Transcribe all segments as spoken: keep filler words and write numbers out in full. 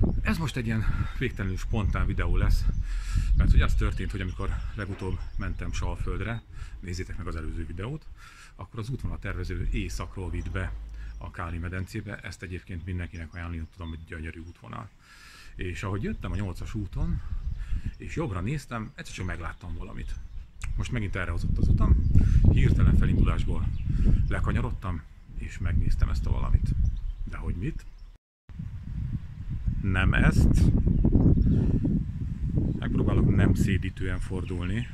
Ez most egy ilyen végtelenül spontán videó lesz, mert hogy az történt, hogy amikor legutóbb mentem Salföldre, nézzétek meg az előző videót, akkor az útvonal tervező északról vitt be a Káli medencébe. Ezt egyébként mindenkinek ajánlani tudom, hogy gyönyörű útvonal. És ahogy jöttem a nyolcas úton, és jobbra néztem, egyszer csak megláttam valamit. Most megint erre hozott az utam, hirtelen felindulásból lekanyarodtam, és megnéztem ezt a valamit. De hogy mit? Nem ezt. Megpróbálok nem szédítően fordulni.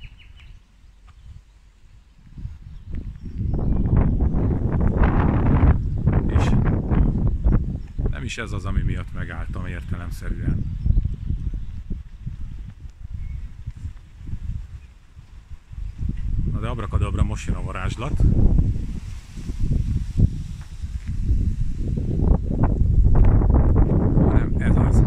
És nem is ez az, ami miatt megálltam értelemszerűen. Na de abrakadabra, most jön a varázslat. Ez az.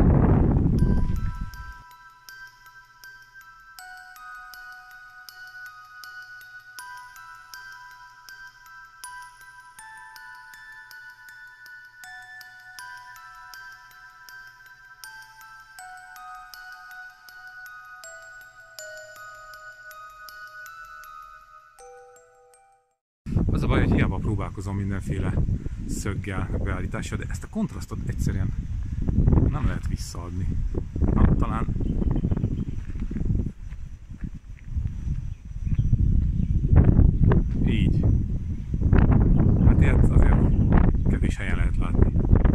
Az a baj, hogy hiába próbálkozom mindenféle szöggel, beállítással, de ezt a kontrasztot egyszerűen nem lehet visszaadni. Na, talán... Így. Hát ilyet azért kevés helyen lehet látni.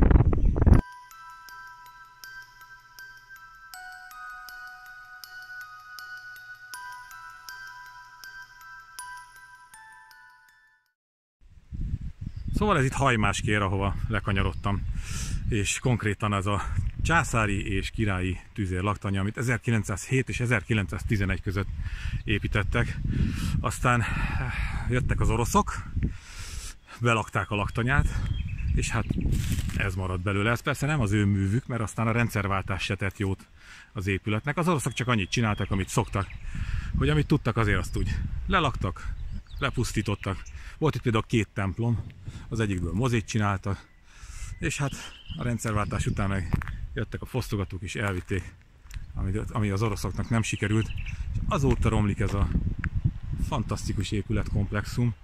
Szóval ez itt Hajmáskér, ahova lekanyarodtam, és konkrétan az a császári és királyi tüzér laktanya, amit ezerkilencszázhét és ezerkilencszáztizenegy között építettek. Aztán jöttek az oroszok, belakták a laktanyát, és hát ez maradt belőle. Ez persze nem az ő művük, mert aztán a rendszerváltás se tett jót az épületnek. Az oroszok csak annyit csináltak, amit szoktak, hogy amit tudtak, azért azt úgy lelaktak, lepusztítottak. Volt itt például két templom, az egyikből mozét csináltak, és hát a rendszerváltás után meg jöttek a fosztogatók és elvitték, ami az oroszoknak nem sikerült, és azóta romlik ez a fantasztikus épületkomplexum.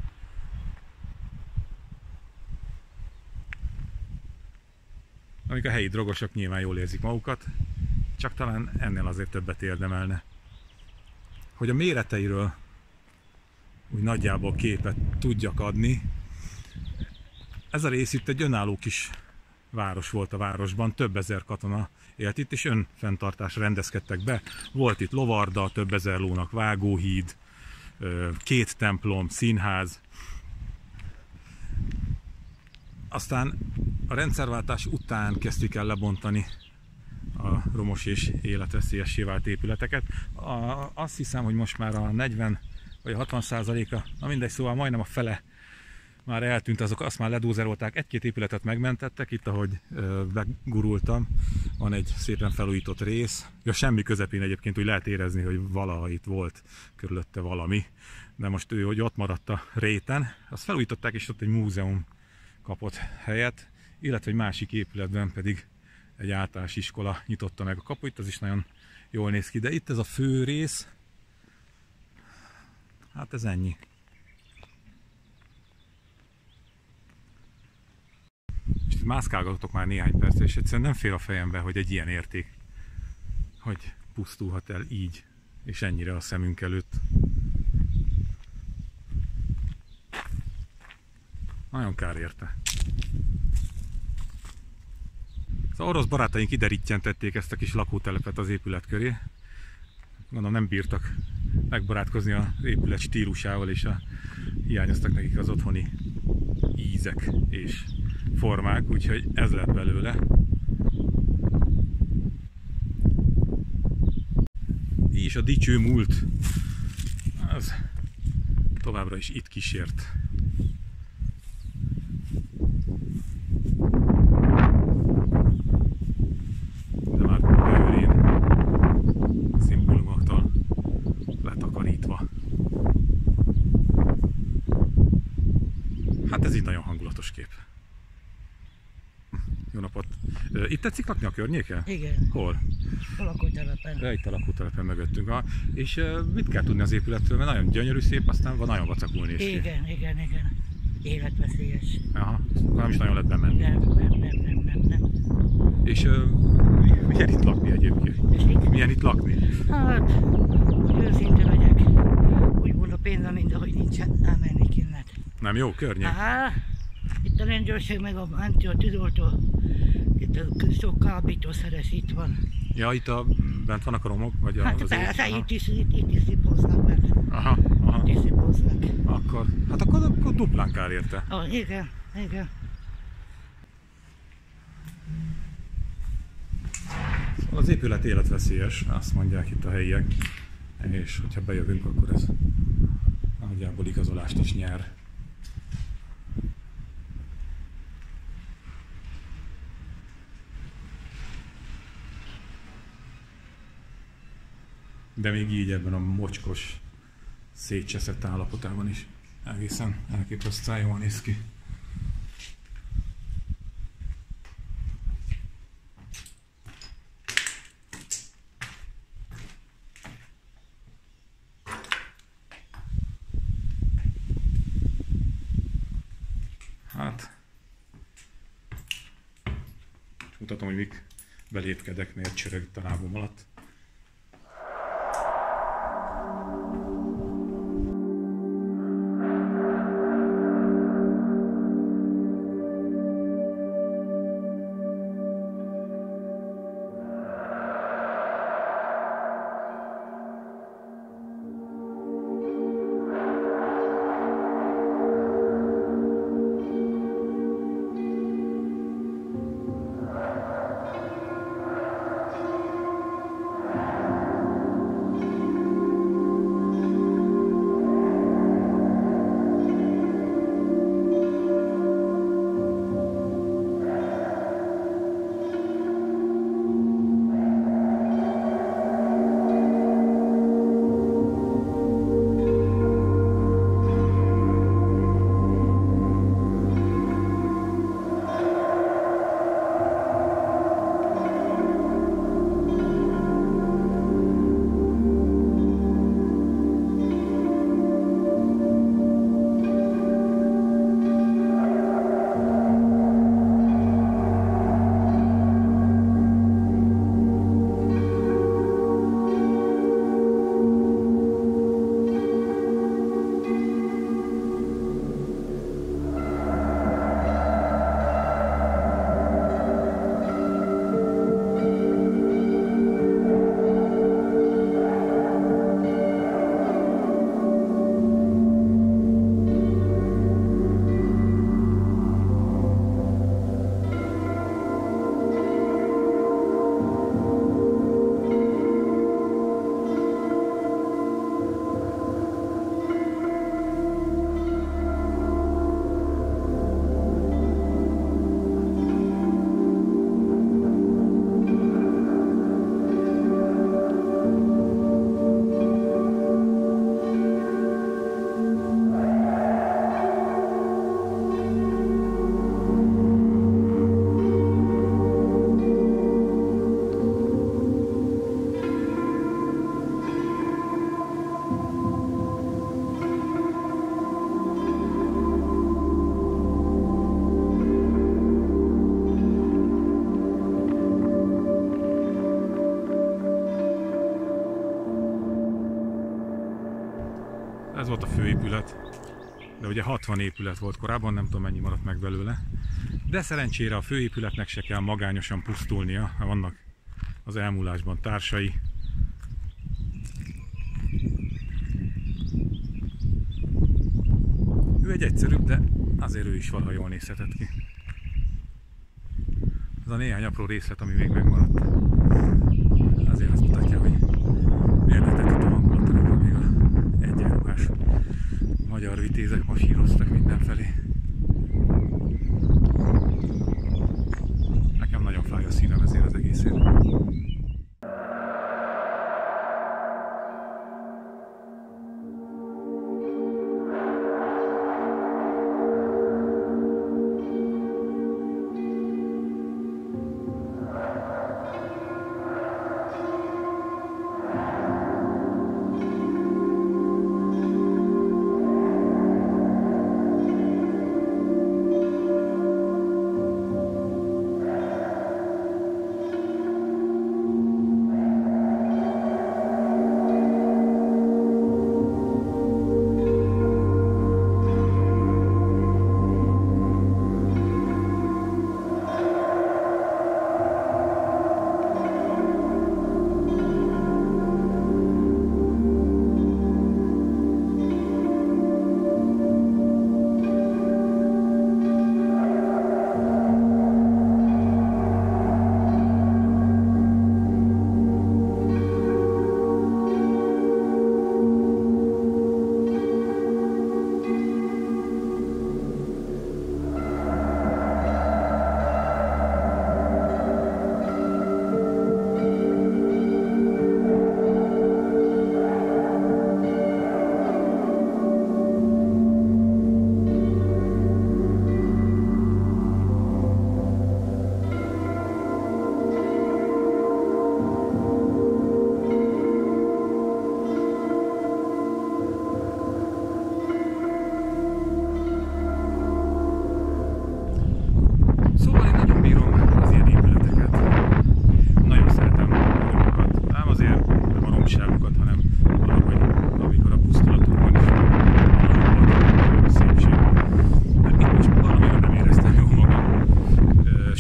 Amik a helyi drogosok nyilván jól érzik magukat, csak talán ennél azért többet érdemelne. Hogy a méreteiről úgy nagyjából képet tudjak adni. Ez a rész itt egy önálló kis város volt a városban, több ezer katona élt itt, és önfenntartásra rendezkedtek be. Volt itt lovarda, több ezer lónak vágóhíd, két templom, színház. Aztán a rendszerváltás után kezdtük el lebontani a romos és életveszélyessé vált épületeket. A, azt hiszem, hogy most már a negyven vagy a hatvan százaléka, na mindegy, szóval majdnem a fele már eltűnt, azok azt már ledózerolták, egy-két épületet megmentettek, itt ahogy ö, begurultam, van egy szépen felújított rész, ja, semmi közepén egyébként úgy lehet érezni, hogy valaha itt volt körülötte valami, de most ő, hogy ott maradt a réten, azt felújították, és ott egy múzeum kapott helyet, illetve egy másik épületben pedig egy általános iskola nyitotta meg a kapuit, az is nagyon jól néz ki, de itt ez a fő rész, hát ez ennyi. És itt mászkálgatok már néhány percet, és egyszerűen nem fér a fejembe, hogy egy ilyen érték, hogy pusztulhat el így, és ennyire a szemünk előtt. Nagyon kár érte. Az orosz barátaink ide rittyentették ezt a kis lakótelepet az épület köré. Gondolom nem bírtak megbarátkozni az épület stílusával, és a, hiányoztak nekik az otthoni ízek és formák, úgyhogy ez lett belőle. És a dicső múlt az továbbra is itt kísért. De már bőrén szimbólumoktól letakarítva. Hát ez így nagyon hangulatos kép. Jó napot! Itt tetszik lakni a környéken? Igen. Hol? A lakótelepen. Ja, itt a lakótelepen mögöttünk. Ha. És uh, mit kell tudni az épületről? Mert nagyon gyönyörű, szép, aztán van nagyon vacakul néz ki. Igen, igen, igen. Életveszélyes. Aha, nem is nagyon lehet bemenni. Nem, nem, nem, nem, nem, nem. És uh, milyen itt lakni egyébként? És itt? Milyen itt lakni? Hát, hogy őszinte legyek. Úgy volt a pénzem, mint ahogy nincsen, elmennék innen. Nem jó környék? Á, itt a rendőrség meg a menti a tűzoltó. Itt a sok kábítószeres itt van. Ja, itt a, bent vannak a romok? Vagy a, Hát az persze, ég? itt is, itt, itt is szipoznak benne. Aha, aha. Itt is szipoznak. Akkor, hát akkor, akkor duplán kár érte. Ah, igen, igen. Az épület életveszélyes, azt mondják itt a helyiek. És hogyha bejövünk, akkor ez nagyjából igazolást is nyer. De még így ebben a mocskos, szétcseszett állapotában is egészen elképesztően jól néz ki. Hát, és mutatom, hogy mik belépkedek, miért csörög itt a lábom alatt. Ez volt a főépület, de ugye hatvan épület volt korábban, nem tudom mennyi maradt meg belőle. De szerencsére a főépületnek se kell magányosan pusztulnia, vannak az elmúlásban társai. Ő egy egyszerűbb, de azért ő is valaha jól nézhetett ki. Ez a néhány apró részlet, ami még megmaradt, azért azt mutatja, hogy miért lehetett itt a hangulat, amikor még a egyenruhás magyar vitézek masíroztak mindenfelé. Nekem nagyon fáj a szívem ezért az egészért.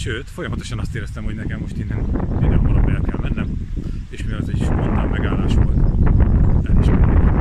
Sőt, folyamatosan azt éreztem, hogy nekem most innen minél hamarabb el kell mennem, és mivel ez egy spontán megállás volt, el is megyek.